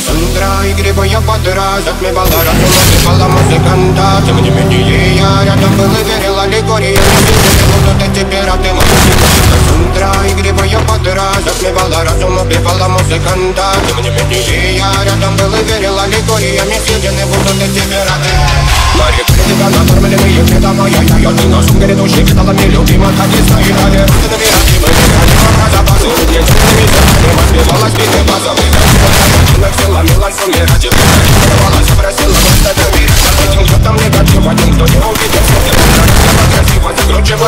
Сандра, игривая подра, затмевала разум, убивала музыканта. Тем не менее я рядом был и верил аллегории. Будут эти пираты музыка. Сандра, игривая подра, затмевала разум, убивала музыканта. Тем не менее я рядом был и верил аллегориями. Съедены будут эти пираты. Мари критика, накормленные ведомо. Я ты на сум грядущий кидалами любима. Так и стоит, а не руки набирать. Мы играли в запасы, единственными делами. Отбивалась биты базовые. Ломилась, умирать и вырывалась, просила просто довериться. Один, кто там негатив, один, кто не увидел свет. Красиво закручивала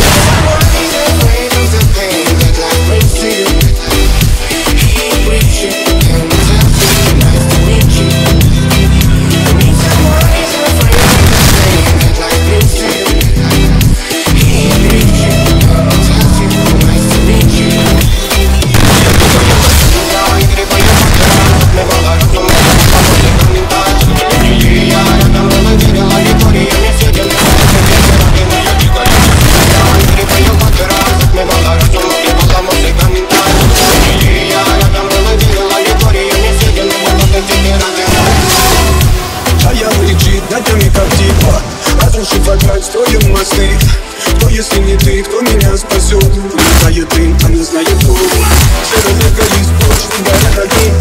строим мосты. Кто, если не ты, кто меня спасет? Не знает ты, а не знает кто. Серый эгоист, прочный Гарена.